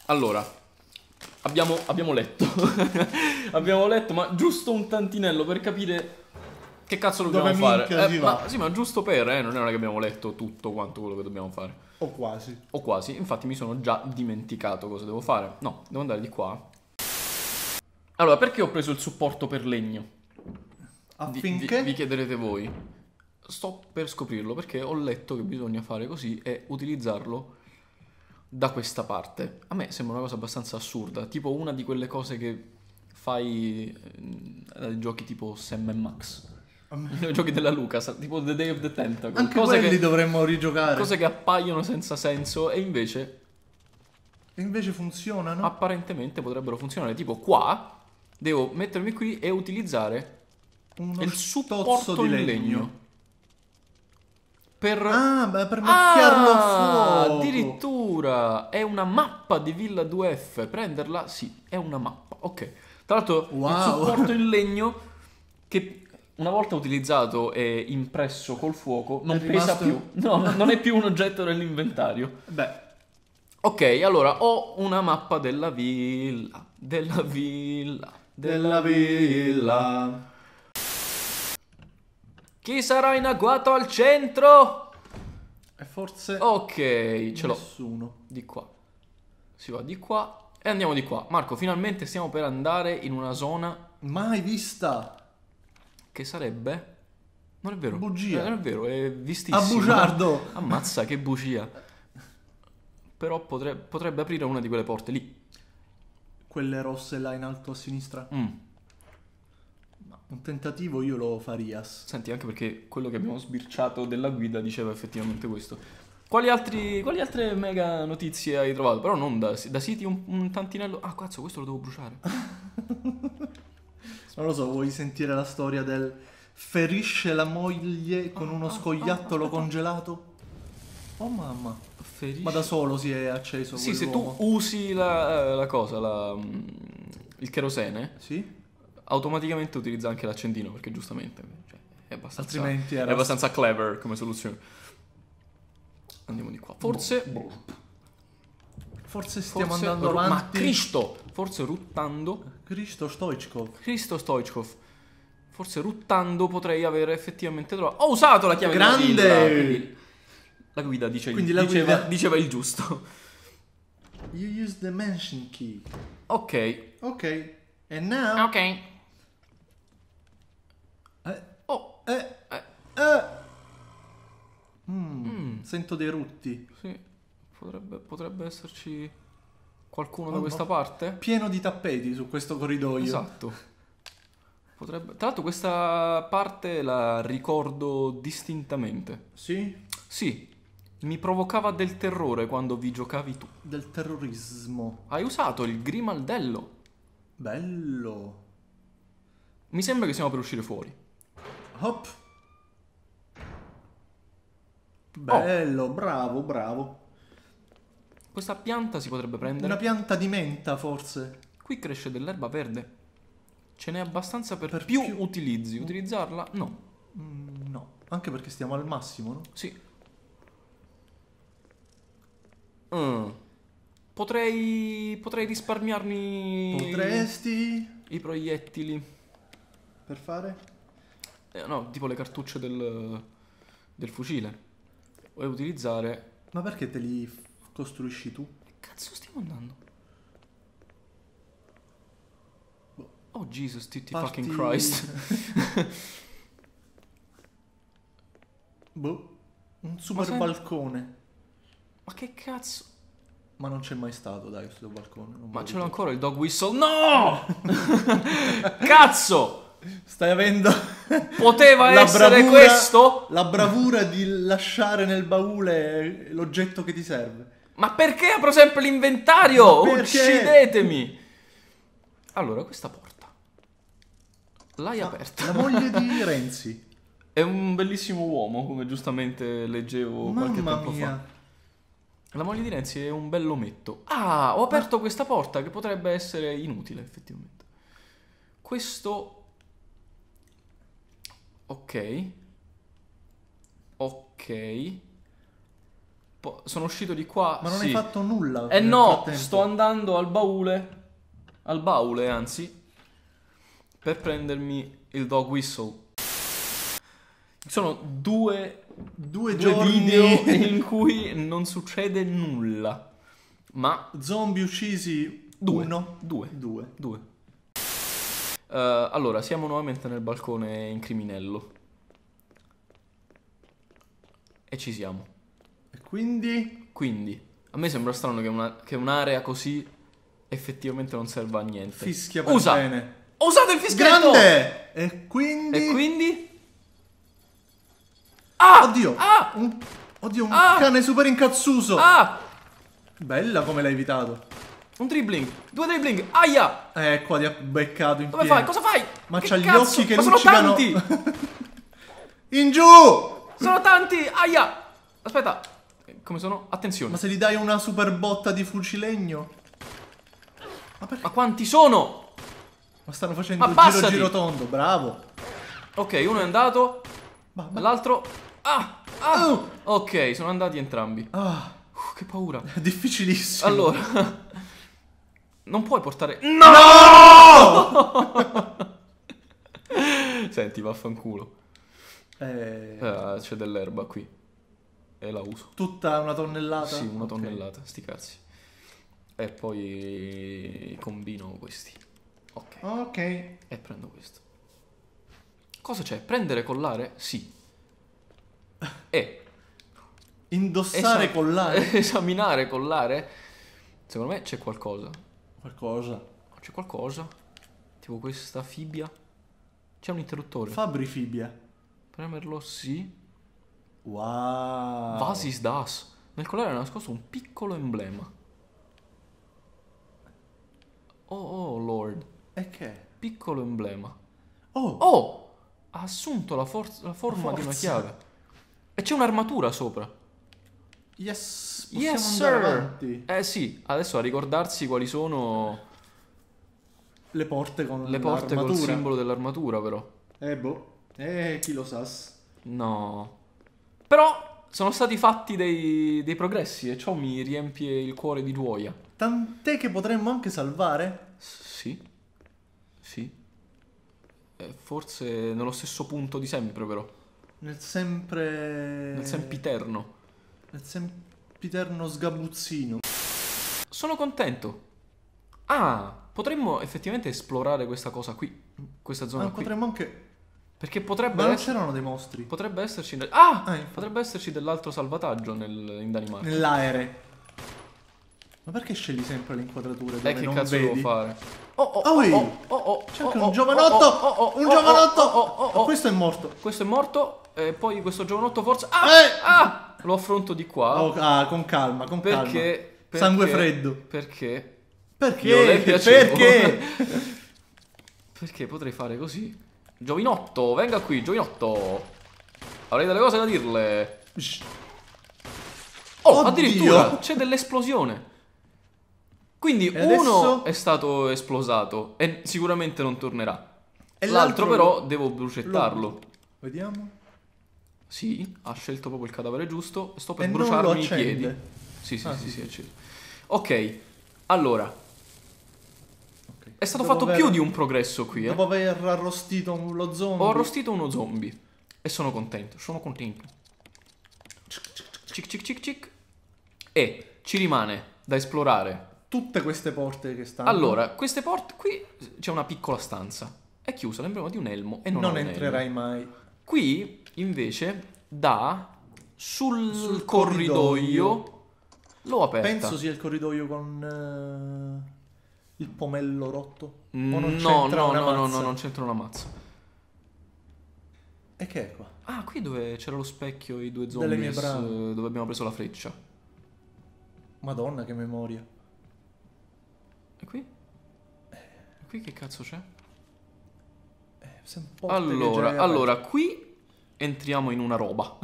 Allora, abbiamo letto. Abbiamo letto, ma giusto un tantinello per capire che cazzo dobbiamo fare. Ma giusto per, non è che abbiamo letto tutto quanto quello che dobbiamo fare. O quasi. O quasi, infatti mi sono già dimenticato cosa devo fare. No, devo andare di qua. Allora, perché ho preso il supporto per legno? Affinché? Vi chiederete voi. Sto per scoprirlo perché ho letto che bisogna fare così e utilizzarlo da questa parte. A me sembra una cosa abbastanza assurda, tipo una di quelle cose che fai giochi tipo Sam Max. Giochi della Lucas, tipo The Day of the Tentacle. Anche quelli dovremmo rigiocare. Cose che appaiono senza senso e invece funzionano. Apparentemente potrebbero funzionare. Tipo qua devo mettermi qui e utilizzare il supporto in legno. Per macchiarlo a fuoco. Addirittura è una mappa di Villa 2F. Prenderla? Sì, è una mappa. Ok. Tra l'altro il supporto in legno che una volta utilizzato e impresso col fuoco non pesa più. No, non è più un oggetto nell'inventario. Beh. Ok, allora ho una mappa della villa. Chi sarà in agguato al centro? E forse ok, ce l'ho. Nessuno. Di qua. Si va di qua e andiamo di qua. Marco, finalmente stiamo per andare in una zona mai vista. che sarebbe... Non è vero. Bugia. Non è vero, è vistissimo. A bugiardo. Ammazza, che bugia. Però potrebbe aprire una di quelle porte lì. Quelle rosse là in alto a sinistra. Un tentativo io lo farias. Senti, anche perché quello che abbiamo sbirciato della guida diceva effettivamente questo. Quali altre mega notizie hai trovato? Però non da siti un tantinello... Ah, cazzo, questo lo devo bruciare. Non lo so, vuoi sentire la storia del ferisce la moglie con uno scoiattolo congelato? Oh mamma. Ferisce... Ma da solo si è acceso Sì, se quell'uomo. tu usi la cosa, il cherosene... Sì? Automaticamente utilizza anche l'accendino perché giustamente è abbastanza, altrimenti è abbastanza clever come soluzione. Andiamo di qua. Forse stiamo andando avanti. Ma Cristo! Forse ruttando. Cristo Stoichkov. Forse ruttando potrei avere effettivamente trovato. Ho usato la chiave grande della villa, quindi la guida diceva il giusto. You use the mansion key. Ok. And now. Ok. Sento dei rutti. Sì, potrebbe esserci qualcuno da questa parte. Pieno di tappeti su questo corridoio. Esatto. Tra l'altro questa parte la ricordo distintamente. Sì? Sì, mi provocava del terrore quando vi giocavi tu. Del terrorismo. Hai usato il grimaldello. Bello. Mi sembra che stiamo per uscire fuori. Hop. Bello, bravo. Questa pianta si potrebbe prendere. Una pianta di menta, forse. Qui cresce dell'erba verde. Ce n'è abbastanza per più utilizzi. Utilizzarla? No. No, anche perché stiamo al massimo, no? Sì. Potrei risparmiarmi... Potresti... I proiettili. Per fare? No, tipo le cartucce del fucile. Vuoi utilizzare... Ma perché te li costruisci tu? Che cazzo stiamo andando? Oh Jesus, fucking Christ. Un super balcone. Ma che cazzo? Ma non c'è mai stato, dai, questo balcone. Ma ce l'ho ancora il dog whistle? No! Cazzo! Stai avendo... Poteva essere questo? La bravura di lasciare nel baule l'oggetto che ti serve. Ma perché apro sempre l'inventario? Uccidetemi! Allora, questa porta l'hai aperta. La moglie di Renzi. È un bellissimo uomo, come giustamente leggevo qualche tempo fa. La moglie di Renzi è un bell'ometto. Ah, ho aperto questa porta che potrebbe essere inutile, effettivamente. Questo... Ok. Sono uscito di qua. Ma non sì. hai fatto nulla. Eh nel no, frattempo. sto andando al baule. Al baule, anzi. Per prendermi il dog whistle. Sono due giorni video in cui non succede nulla. Ma zombie uccisi. Due. Due. Allora, siamo nuovamente nel balcone in criminello. E ci siamo. E quindi? Quindi, a me sembra strano che un'area così effettivamente non serva a niente. Fischia per bene. Ho usato il fischietto! Grande! E quindi? E quindi? Ah! Oddio! Ah! Oddio, un Ah! cane super incazzuso! Ah! Bella come l'hai evitato. Un dribbling! 2 dribbling! Aia! Qua ti ha beccato in Dove pieno. fai? Cosa fai? Ma Che c'ha gli cazzo? occhi che Ma sono luccicano. tanti! In giù! Sono tanti! Aia! Aspetta. Come sono? Attenzione. Ma se gli dai una super botta di fucilegno? Ma perché? Ma quanti sono? Ma stanno facendo Ma passati! giro tondo, bravo. Ok, uno è andato. Ma- L'altro. Ah! Ok, sono andati entrambi. Che paura. È difficilissimo. Allora. Non puoi portare. Senti, vaffanculo. C'è dell'erba qui. E la uso. Tutta una tonnellata? Sì, una Ok. tonnellata, sti cazzi. E poi combino questi. Ok. E prendo questo. Cosa c'è? Prendere, collare? Sì. E Indossare collare? esaminare, collare? Secondo me c'è qualcosa. Qualcosa. C'è qualcosa. Tipo questa fibbia. C'è un interruttore. Fabbrifibia. Premerlo, sì. Wow. Was ist das? Nel collare è nascosto un piccolo emblema. Oh, Lord. E che? Piccolo emblema. Oh. Ha assunto la forma di una Forza. chiave. E c'è un'armatura sopra. Yes. Yes, Possiamo andare sir. avanti. Sì, adesso a ricordarsi quali sono Le porte con le porte col l'armatura. simbolo dell'armatura, però. Chi lo sa? No. Però sono stati fatti dei progressi e ciò mi riempie il cuore di gioia. Tant'è che potremmo anche salvare? Sì. Forse nello stesso punto di sempre, però. Nel sempre... Nel sempiterno. Nel sempiterno sgabuzzino. Sono contento. Potremmo effettivamente esplorare questa cosa qui. Questa zona qui. Potremmo anche... Perché potrebbe Ma non essere... c'erano dei mostri? Potrebbe esserci... infatti. Potrebbe esserci dell'altro salvataggio in Danimarca. Nell'aere. Ma perché scegli sempre le inquadrature dove Che non cazzo vedi? devo fare? C'è anche un giovanotto! Un giovanotto! Questo è morto. Questo è morto. E poi questo giovanotto forse... Lo affronto di qua. Con calma, con Perché... calma. Sangue freddo. Perché... Perché? Io le piacevo. Perché? Perché potrei fare così. Giovinotto, venga qui, giovinotto. Avrei delle cose da dirle. Oddio. Addirittura c'è dell'esplosione. Quindi E uno adesso? è stato esplosato e sicuramente non tornerà. E L'altro però devo brucettarlo. Vediamo. Sì, ha scelto proprio il cadavere giusto. Sto per E non lo bruciarmi i accende. piedi. Sì, Ah, sì, sì. è acceso. Ok, allora. Ok. È stato Dopo fatto aver- più di un progresso qui, Dopo aver arrostito lo zombie. Ho arrostito uno zombie. E sono contento, Cic cic cic cic. E ci rimane da esplorare. Tutte queste porte che stanno. Allora, queste porte qui c'è una piccola stanza. È chiusa, l'emblema di un elmo e non ha Non un entrerai elmo. mai. Qui invece sul Sul corridoio l'ho aperta. Penso sia il corridoio con il pomello rotto. O non No, c'entra una mazza? non c'entra una mazza. E che è qua? Qui dove c'era lo specchio, i due Delle mie zombies, brame. dove abbiamo preso la freccia. Madonna, che memoria. E qui? E qui che cazzo c'è? Allora, qui entriamo in una roba.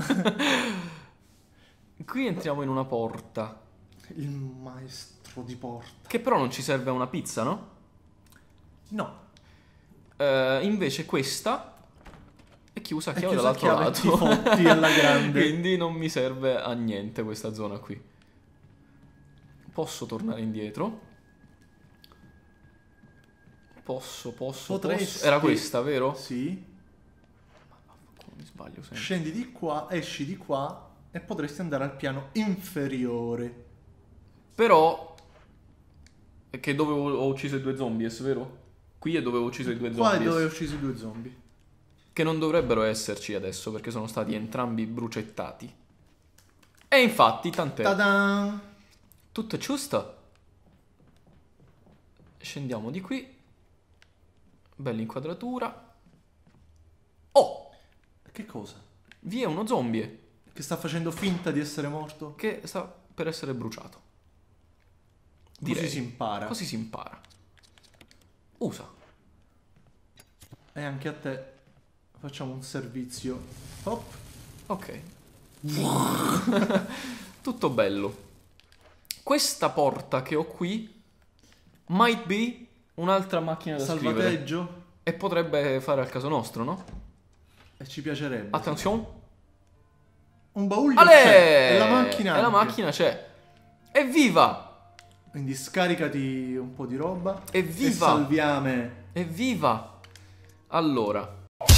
Qui entriamo in una porta. Il maestro di porta. Che però non ci serve a una pizza, no? No. Invece questa E chiusa E chiave chiusa dall'altro chiave, lato. ti fotti alla grande. Quindi non mi serve a niente questa zona qui. Posso tornare indietro. Posso. Potresti... Era questa, vero? Sì. Come mi sbaglio sempre. Scendi di qua, esci di qua e potresti andare al piano inferiore. Però è che dove ho ucciso i 2 zombies, vero? Qui è dove ho ucciso i 2 Qua è zombies. dove hai ucciso i 2 zombie. Che non dovrebbero esserci adesso perché sono stati entrambi brucettati. E infatti, tant'è. Ta-da! Tutto è giusto. Scendiamo di qui. Bella inquadratura. Oh! Che cosa? Vi è uno zombie Che sta facendo finta di essere morto? che sta per essere bruciato. Direi. Così si impara. Così si impara. Usa. E anche a te facciamo un servizio. Hop. Ok. Tutto bello. Questa porta che ho qui might be un'altra macchina da scrivere. Salvataggio. E potrebbe fare al caso nostro, no? E ci piacerebbe. Attenzione. Un baule Ale! c'è. E la macchina. E la anche. macchina c'è. Evviva! Quindi scaricati un po' di roba. Evviva! E salviame. Evviva! Allora.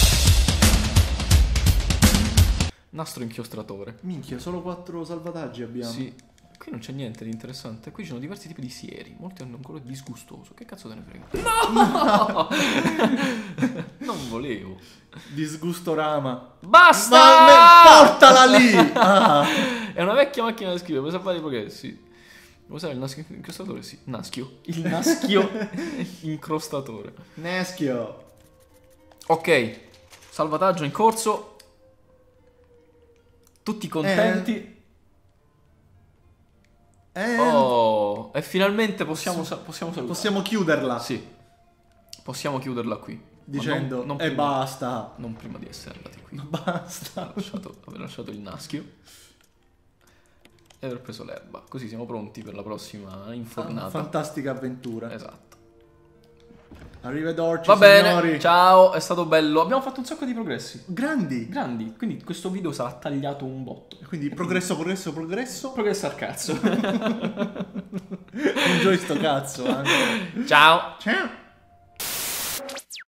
Nastro inchiostratore. Minchia, solo 4 salvataggi abbiamo. Sì. Qui non c'è niente di interessante. Qui ci sono diversi tipi di sieri. Molti hanno un colore disgustoso. Che cazzo te ne frega? No! Non volevo. Disgustorama. Basta! Portala lì! Ah. È una vecchia macchina da scrivere. Puoi salvare i progressi. Vuoi usare il naschio incrostatore? Sì. Naschio. Il naschio incrostatore. Neschio. Ok. Salvataggio in corso. Tutti contenti. Oh, e finalmente possiamo salutare. Possiamo chiuderla. Sì. Possiamo chiuderla qui. Ma Dicendo non e prima- basta. Non prima di essere andati qui. Basta. Aver lasciato il naschio e aver preso l'erba. Così siamo pronti per la prossima infornata. Fantastica avventura. Esatto. Arrivederci, Va bene, signori. ciao, è stato bello. Abbiamo fatto un sacco di progressi. Grandi. Grandi, quindi questo video sarà tagliato un botto. Quindi progresso. Progresso al cazzo. Enjoy sto cazzo. Anche. Ciao. Ciao.